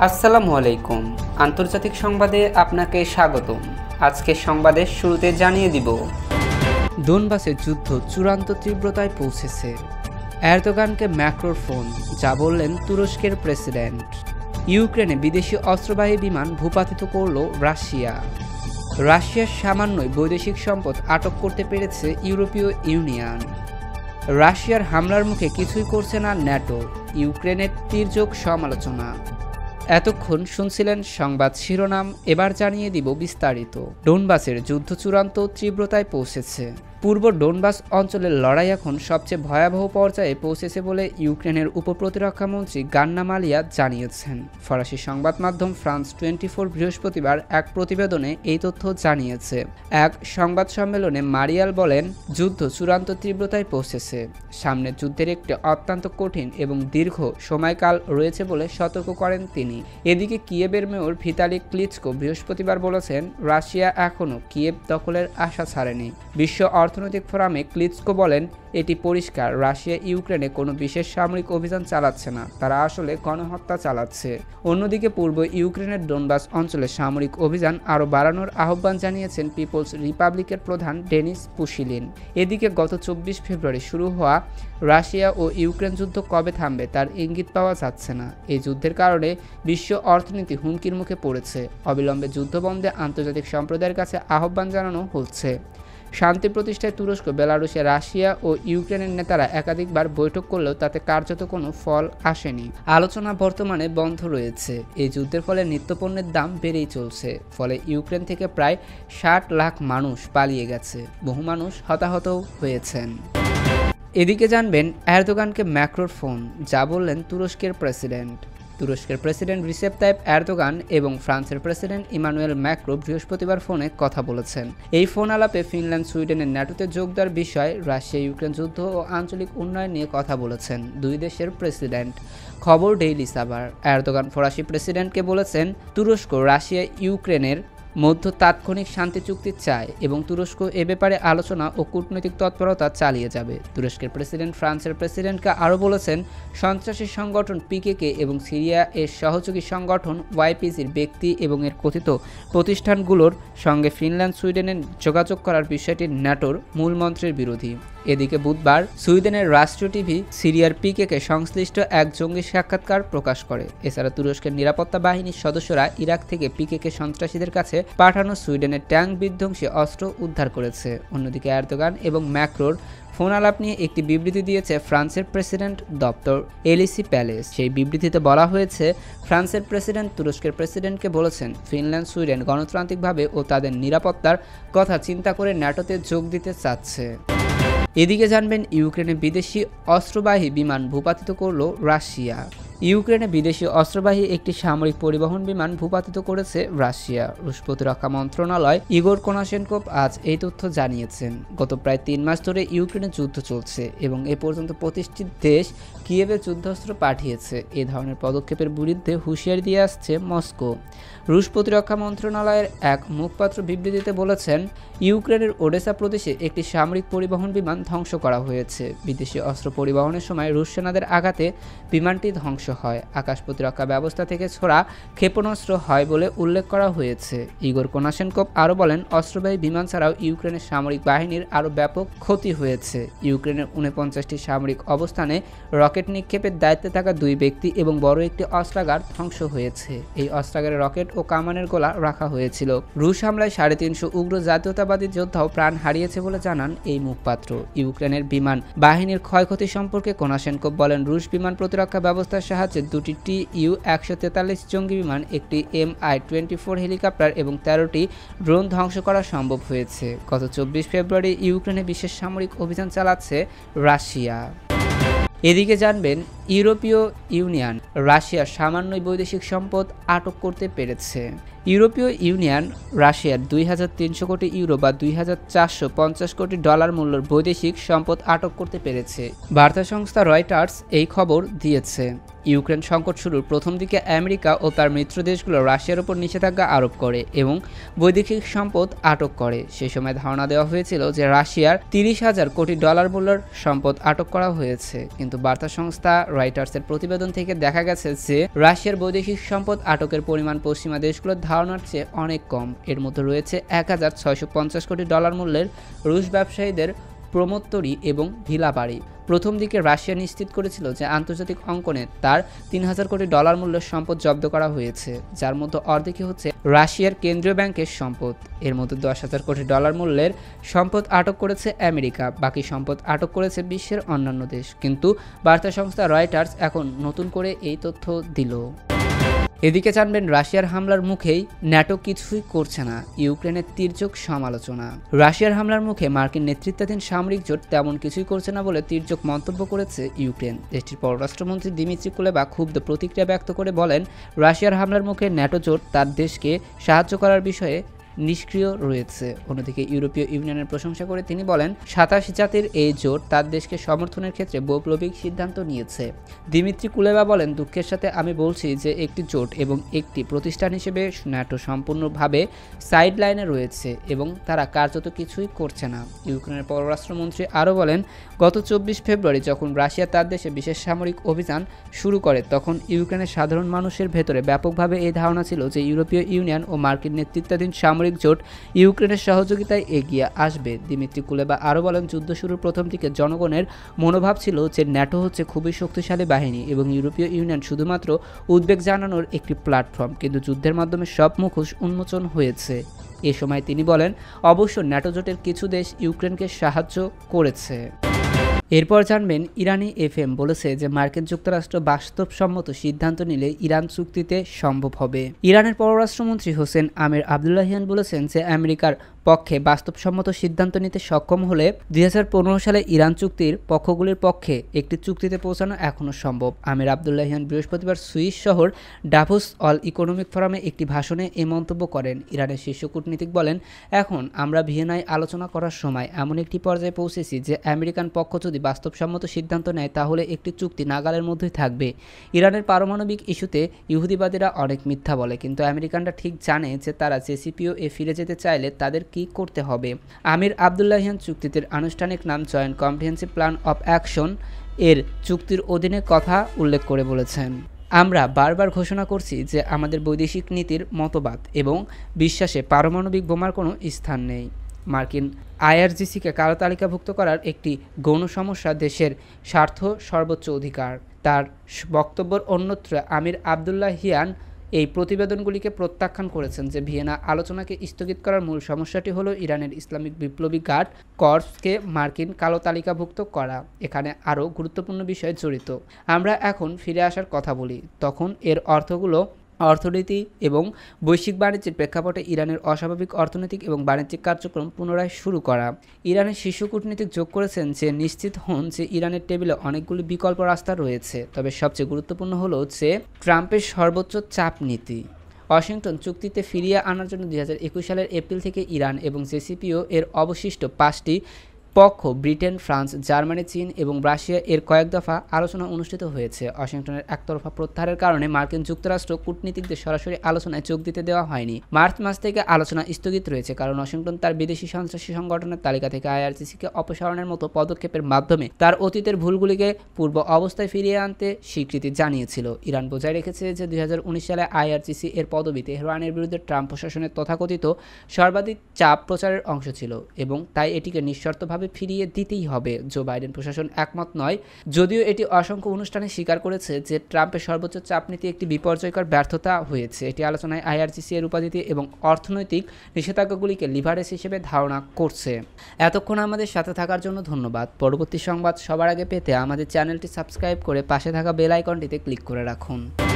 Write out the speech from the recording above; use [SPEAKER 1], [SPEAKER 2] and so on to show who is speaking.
[SPEAKER 1] আসসালামু আলাইকুম। আন্তর্জাতিক সংবাদে আপনাকে স্বাগতম। আজকের সংবাদের শুরুতে জানিয়ে দিব, ডোনবাসের যুদ্ধ চূড়ান্ত তীব্রতায় পৌঁছেছে। এরদোগানকে ম্যাক্রোর ফোন, যা বললেন তুরস্কের প্রেসিডেন্ট। ইউক্রেনে বিদেশি অস্ত্রবাহী বিমান ভূপাতিত করল রাশিয়া। রাশিয়ার সামান্যই বৈদেশিক সম্পদ আটক করতে পেরেছে ইউরোপীয় ইউনিয়ন। রাশিয়ার হামলার মুখে কিছুই করছে না ন্যাটো, ইউক্রেনের তীর্যক সমালোচনা। এতক্ষণ শুনছিলেন সংবাদ শিরোনাম, এবার জানিয়ে দিব বিস্তারিত। ডোনবাসের যুদ্ধ চূড়ান্ত তীব্রতায় পৌঁছেছে। পূর্ব ডোনবাস অঞ্চলের লড়াই এখন সবচেয়ে ভয়াবহ পর্যায়ে পৌঁছেছে বলে ইউক্রেনের উপপ্রতিরক্ষামন্ত্রী গান্না মালিয়া জানিয়েছেন। ফরাসি সংবাদ মাধ্যম ফ্রান্স 24 বৃহস্পতিবার এক প্রতিবেদনে এই তথ্য জানিয়েছে। এক সংবাদ সম্মেলনে মারিয়াল বলেন, যুদ্ধ চূড়ান্ত তীব্রতায় পৌঁছেছে। সামনের যুদ্ধের একটি অত্যন্ত কঠিন এবং দীর্ঘ সময়কাল রয়েছে বলে সতর্ক করেন তিনি। এদিকে কিয়েভের মেয়র ভিতালি ক্লিচকো বৃহস্পতিবার বলেছেন, রাশিয়া এখনও কিয়েভ দখলের আশা ছাড়েনি। বিশ্ব অর্থনৈতিক ফোরামে ক্লিচকো বলেন, এটি পরিষ্কার, রাশিয়া ইউক্রেনে কোনো বিশেষ সামরিক অভিযান চালাচ্ছে না, তারা আসলে গণহত্যা চালাচ্ছে। অন্যদিকে পূর্ব ইউক্রেনের ডোনবাস অঞ্চলে সামরিক অভিযান আরও বাড়ানোর আহ্বান জানিয়েছেন পিপলস রিপাবলিকের প্রধান ডেনিস পুশিলিন। এদিকে গত 24 ফেব্রুয়ারি শুরু হওয়া রাশিয়া ও ইউক্রেন যুদ্ধ কবে থামবে তার ইঙ্গিত পাওয়া যাচ্ছে না। এই যুদ্ধের কারণে বিশ্ব অর্থনীতি হুমকির মুখে পড়েছে। অবিলম্বে যুদ্ধ বন্ধে আন্তর্জাতিক সম্প্রদায়ের কাছে আহ্বান জানানো হচ্ছে। শান্তি প্রতিষ্ঠায় তুরস্ক, বেলারুশিয়া, রাশিয়া ও ইউক্রেনের নেতারা একাধিকবার বৈঠক করলেও তাতে কার্যত কোনো ফল আসেনি। আলোচনা বর্তমানে বন্ধ রয়েছে। এই যুদ্ধের ফলে নিত্যপণ্যের দাম বেড়েই চলছে। ফলে ইউক্রেন থেকে প্রায় 60 লাখ মানুষ পালিয়ে গেছে, বহু মানুষ হতাহতও হয়েছেন। এদিকে জানবেন এরদোগানকে ম্যাক্রোর ফোন, যা বললেন তুরস্কের প্রেসিডেন্ট। তুরস্কের প্রেসিডেন্ট রিসেপ তাইপ এরদোগান এবং ফ্রান্সের প্রেসিডেন্ট ইমানুয়েল ম্যাক্রো বৃহস্পতিবার ফোনে কথা বলেছেন। এই ফোন আলাপে ফিনল্যান্ড, সুইডেনের ন্যাটোতে যোগ দেওয়ার বিষয়, রাশিয়া ইউক্রেন যুদ্ধ ও আঞ্চলিক উন্নয়ন নিয়ে কথা বলেছেন দুই দেশের প্রেসিডেন্ট। খবর ডেইলি সাবার। এরদোগান ফরাসি প্রেসিডেন্টকে বলেছেন, তুরস্ক রাশিয়া ইউক্রেনের মধ্য তাৎক্ষণিক শান্তি চুক্তি চায় এবং তুরস্ক এ ব্যাপারে আলোচনা ও কূটনৈতিক তৎপরতা চালিয়ে যাবে। তুরস্কের প্রেসিডেন্ট ফ্রান্সের প্রেসিডেন্টকে আরও বলেছেন, সন্ত্রাসী সংগঠন পিকেকে এবং সিরিয়া এর সহযোগী সংগঠন ওয়াইপিজির ব্যক্তি এবং এর কথিত প্রতিষ্ঠানগুলোর সঙ্গে ফিনল্যান্ড, সুইডেনের যোগাযোগ করার বিষয়টি ন্যাটোর মূলমন্ত্রের বিরোধী। এদিকে বুধবার সুইডেনের রাষ্ট্রীয় টিভি সিরিয়ার পিকেকে সংশ্লিষ্ট এক জঙ্গি সাক্ষাৎকার প্রকাশ করে। এছাড়া তুরস্কের নিরাপত্তা বাহিনীর সদস্যরা ইরাক থেকে পিকেকে সন্ত্রাসীদের কাছে পাঠানো সুইডেনের ট্যাঙ্ক বিধ্বংসী অস্ত্র উদ্ধার করেছে। অন্যদিকে এরদোগান এবং ম্যাক্রোর ফোন আলাপ নিয়ে একটি বিবৃতি দিয়েছে ফ্রান্সের প্রেসিডেন্ট দপ্তর এলিসি প্যালেস। সেই বিবৃতিতে বলা হয়েছে, ফ্রান্সের প্রেসিডেন্ট তুরস্কের প্রেসিডেন্টকে বলেছেন, ফিনল্যান্ড, সুইডেন গণতান্ত্রিকভাবে ও তাদের নিরাপত্তার কথা চিন্তা করে ন্যাটোতে যোগ দিতে চাচ্ছে। এদিকে জানবেন, ইউক্রেনে বিদেশি অস্ত্রবাহী বিমান ভূপাতিত করল রাশিয়া। ইউক্রেনে বিদেশি অস্ত্রবাহী একটি সামরিক পরিবহন বিমান ভূপাতিত করেছে রাশিয়া। রুশ প্রতিরক্ষা মন্ত্রণালয় ইগোর কোনাশেনকোভ আজ এই তথ্য জানিয়েছেন। গত প্রায় 3 মাস ধরে ইউক্রেনে যুদ্ধ চলছে এবং এ পর্যন্ত 25টি দেশ কিয়েভে যুদ্ধাস্ত্র পাঠিয়েছে। এ ধরনের পদক্ষেপের বিরুদ্ধে হুঁশিয়ারি দিয়ে আসছে মস্কো। রুশ প্রতিরক্ষা মন্ত্রণালয়ের এক মুখপাত্র বিবৃতিতে বলেছেন, ইউক্রেনের ওডেসা প্রদেশে একটি সামরিক পরিবহন বিমান ধ্বংস করা হয়েছে। বিদেশি অস্ত্র পরিবহনের সময় রুশ সেনাদের আঘাতে বিমানটি ধ্বংস হয়। আকাশ প্রতিরক্ষা ব্যবস্থা থেকে ছোড়া ক্ষেপণাস্ত্র হয় বলে উল্লেখ করা হয়েছে। ইগোর কোনাশেনকোভ আরও বলেন, অস্ত্রবাহী বিমান ছাড়াও ইউক্রেনের সামরিক বাহিনীর আরও ব্যাপক ক্ষতি হয়েছে। ইউক্রেনের 49টি সামরিক অবস্থানে রকেট নিক্ষেপের দায়িত্বে থাকা 2 ব্যক্তি এবং বড় একটি অস্ত্রাগার ধ্বংস হয়েছে। এই অস্ত্রাগারে রকেট ও কামানের গোলা রাখা হয়েছিল। রুশ হামলায় 350 উগ্র জাতীয়তাবাদী যোদ্ধাও প্রাণ হারিয়েছে বলে জানান এই মুখপাত্র। ইউক্রেনের বিমান বাহিনীর ক্ষয়ক্ষতি সম্পর্কে কোনাশেনকোভ বলেন, রুশ বিমান প্রতিরক্ষা ব্যবস্থার সাহায্যে 2টি TU-143 জঙ্গি বিমান, একটি Mi-24 হেলিকপ্টার এবং 13টি ড্রোন ধ্বংস করা সম্ভব হয়েছে। গত 24 ফেব্রুয়ারি ইউক্রেনে বিশেষ সামরিক অভিযান চালাচ্ছে রাশিয়া। এদিকে জানবেন, ইউরোপীয় ইউনিয়ন রাশিয়ার সামান্যই বৈদেশিক সম্পদ আটক করতে পেরেছে। ইউরোপীয় ইউনিয়ন রাশিয়ার 2300 কোটি ইউরো বা 2450 কোটি ডলার মূল্যের বৈদেশিক সম্পদ আটক করতে পেরেছে। বার্তা সংস্থা রয়টার্স এই খবর দিয়েছে। ইউক্রেন সংকট শুরুর প্রথম দিকে আমেরিকা ও তার মিত্র দেশগুলো রাশিয়ার উপর নিষেধাজ্ঞা আরোপ করে এবং বৈদেশিক সম্পদ আটক করে। সেই সময় ধারণা দেওয়া হয়েছিল যে রাশিয়ার 30,000 কোটি ডলার মূল্যের সম্পদ আটক করা হয়েছে, কিন্তু বার্তা সংস্থা রয়টার্সের প্রতিবেদন থেকে দেখা গেছে যে রাশিয়ার বৈদেশিক সম্পদ আটকের পরিমাণ পশ্চিমা দেশগুলোর ধারণার চেয়ে অনেক কম। এর মধ্যে রয়েছে 1,650 কোটি ডলার মূল্যের রুশ ব্যবসায়ীদের প্রমোত্তরি এবং ভিলা বাড়ি। প্রথম দিকে রাশিয়া নিশ্চিত করেছিল যে আন্তর্জাতিক অঙ্কনে তার 3,000 কোটি ডলার মূল্যের সম্পদ জব্দ করা হয়েছে, যার মধ্যে অর্ধেকই হচ্ছে রাশিয়ার কেন্দ্রীয় ব্যাংকের সম্পদ। এর মধ্যে 10,000 কোটি ডলার মূল্যের সম্পদ আটক করেছে আমেরিকা, বাকি সম্পদ আটক করেছে বিশ্বের অন্যান্য দেশ। কিন্তু বার্তা সংস্থা রয়টার্স এখন নতুন করে এই তথ্য দিল। এদিকে জানবেন রাশিয়ার হামলার মুখেই ন্যাটো কিছুই করছে না, ইউক্রেনের তীর্যক সমালোচনা। রাশিয়ার হামলার মুখে মার্কিন নেতৃত্বাধীন সামরিক জোট তেমন কিছুই করছে না বলে তীর্যক মন্তব্য করেছে ইউক্রেন। দেশটির পররাষ্ট্রমন্ত্রী দিমিত্রি কুলেবা ক্ষুব্ধ প্রতিক্রিয়া ব্যক্ত করে বলেন, রাশিয়ার হামলার মুখে ন্যাটো জোট তার দেশকে সাহায্য করার বিষয়ে নিষ্ক্রিয় রয়েছে। অন্যদিকে ইউরোপীয় ইউনিয়নের প্রশংসা করে তিনি বলেন, 27 জাতির এই জোট তার দেশকে সমর্থনের ক্ষেত্রে বৈপ্লবিক সিদ্ধান্ত নিয়েছে। দিমিত্রি কুলেবা বলেন, দুঃখের সাথে আমি বলছি যে একটি জোট এবং একটি প্রতিষ্ঠান হিসেবে ন্যাটো সম্পূর্ণভাবে সাইড লাইনে রয়েছে এবং তারা কার্যত কিছুই করছে না। ইউক্রেনের পররাষ্ট্রমন্ত্রী আরও বলেন, গত 24 ফেব্রুয়ারি যখন রাশিয়া তার দেশে বিশেষ সামরিক অভিযান শুরু করে, তখন ইউক্রেনের সাধারণ মানুষের ভেতরে ব্যাপকভাবে এই ধারণা ছিল যে ইউরোপীয় ইউনিয়ন ও মার্কিন নেতৃত্বাধীন সামরিক জোট ইউক্রেনের সহযোগিতায় এগিয়ে আসবে। দিমিত্রি কুলেবা আরও বলেন, যুদ্ধ শুরুর প্রথম দিকে জনগণের মনোভাব ছিল যে ন্যাটো হচ্ছে খুবই শক্তিশালী বাহিনী এবং ইউরোপীয় ইউনিয়ন শুধুমাত্র উদ্বেগ জানানোর একটি প্ল্যাটফর্ম, কিন্তু যুদ্ধের মাধ্যমে সব মুখোশ উন্মোচন হয়েছে। এ সময় তিনি বলেন, অবশ্য ন্যাটো জোটের কিছু দেশ ইউক্রেনকে সাহায্য করেছে। এরপর জানবেন ইরানি এফএম বলেছে যে মার্কিন যুক্তরাষ্ট্র বাস্তবসম্মত সিদ্ধান্ত নিলে ইরান চুক্তিতে সম্ভব হবে। ইরানের পররাষ্ট্রমন্ত্রী হোসেন আমির আবদুল্লাহিয়ান বলেছেন যে আমেরিকার পক্ষে বাস্তবসম্মত সিদ্ধান্ত নিতে সক্ষম হলে 2015 সালে ইরান চুক্তির পক্ষগুলির পক্ষে একটি চুক্তিতে পৌঁছানো এখনও সম্ভব। আমির আবদুল্লাহিয়ান বৃহস্পতিবার সুইস শহর ডাভোস অল ইকোনমিক ফোরামে একটি ভাষণে এই মন্তব্য করেন। ইরানের শীর্ষ কূটনীতিক বলেন, এখন আমরা ভিয়েনায় আলোচনা করার সময় এমন একটি পর্যায়ে পৌঁছেছি যে আমেরিকান পক্ষ যদি বাস্তবসম্মত সিদ্ধান্ত নেয় তাহলে একটি চুক্তি নাগালের মধ্যেই থাকবে। ইরানের পারমাণবিক ইস্যুতে ইহুদিবাদীরা অনেক মিথ্যা বলে, কিন্তু আমেরিকানরা ঠিক জানে যে তারা জেসিপিওএ ফিরে যেতে চাইলে তাদের কি করতে হবে। আমির আবদুল্লাহিয়ান চুক্তিটির আনুষ্ঠানিক নাম joint comprehensive plan of action এর চুক্তির অধীনে কথা উল্লেখ করে বলেছেন, আমরা বারবার ঘোষণা করছি যে আমাদের বৈদেশিক নীতির মতবাদ এবং বিশ্বাসে পারমাণবিক বোমার কোনো স্থান নেই। মার্কিন আইআরজিসিকে কালো তালিকাভুক্ত করার একটি গৌণ সমস্যা দেশের স্বার্থ সর্বোচ্চ অধিকার। তার বক্তব্যের অন্যত্র আমির আবদুল্লাহিয়ান এই প্রতিবেদনগুলিকে প্রত্যাখ্যান করেছেন যে ভিয়েনা আলোচনাকে স্থগিত করার মূল সমস্যাটি হলো ইরানের ইসলামিক বিপ্লবী গার্ড কর্পসকে মার্কিন কালো তালিকাভুক্ত করা। এখানে আরও গুরুত্বপূর্ণ বিষয় জড়িত। আমরা এখন ফিরে আসার কথা বলি, তখন এর অর্থগুলো অর্থনীতি এবং বৈশ্বিক বাণিজ্যের প্রেক্ষাপটে ইরানের অস্বাভাবিক অর্থনৈতিক এবং বাণিজ্যিক কার্যক্রম পুনরায় শুরু করা। ইরানের শীর্ষ কূটনীতিক যোগ করেছেন যে নিশ্চিত হন যে ইরানের টেবিলে অনেকগুলি বিকল্প রাস্তা রয়েছে, তবে সবচেয়ে গুরুত্বপূর্ণ হলো যে ট্রাম্পের সর্বোচ্চ চাপ নীতি। ওয়াশিংটন চুক্তিতে ফিরিয়ে আনার জন্য 2021 সালের এপ্রিল থেকে ইরান এবং জেসিপিও এর অবশিষ্ট 5টি পক্ষ ব্রিটেন, ফ্রান্স, জার্মানি, চীন এবং রাশিয়া এর কয়েক দফা আলোচনা অনুষ্ঠিত হয়েছে। ওয়াশিংটনের একতরফা প্রত্যাহারের কারণে মার্কিন যুক্তরাষ্ট্র কূটনীতিকদের সরাসরি আলোচনায় যোগ দিতে দেওয়া হয়নি। মার্চ মাস থেকে আলোচনা স্থগিত রয়েছে কারণ ওয়াশিংটন তার বিদেশি সন্ত্রাসী সংগঠনের তালিকা থেকে আইআরজিসিকে অপসারণের মতো পদক্ষেপের মাধ্যমে তার অতীতের ভুলগুলিকে পূর্ব অবস্থায় ফিরিয়ে আনতে স্বীকৃতি জানিয়েছিল। ইরান বজায় রেখেছে যে 2019 সালে আইআরজিসি এর পদবি তেহরানের বিরুদ্ধে ট্রাম্প প্রশাসনের তথাকথিত সর্বাধিক চাপ প্রচারের অংশ ছিল এবং তাই এটিকে নিঃশর্তভাবে ফিরিয়ে দিতেই হবে। জো বাইডেন প্রশাসন একমত নয়, যদিও এটি অসংখ্য অনুষ্ঠানে স্বীকার করেছে যে ট্রাম্পের সর্বোচ্চ চাপ নীতি একটি বিপর্যয়কর ব্যর্থতা হয়েছে। এটি আলোচনায় আইআরজিসি এর উপাধিতে এবং অর্থনৈতিক নিষেধাজ্ঞাগুলিকে লিভারেজ হিসেবে ধারণা করছে। এতক্ষণ আমাদের সাথে থাকার জন্য ধন্যবাদ। পরবর্তী সংবাদ সবার আগে পেতে আমাদের চ্যানেলটি সাবস্ক্রাইব করে পাশে থাকা বেল আইকনটিতে ক্লিক করে রাখুন।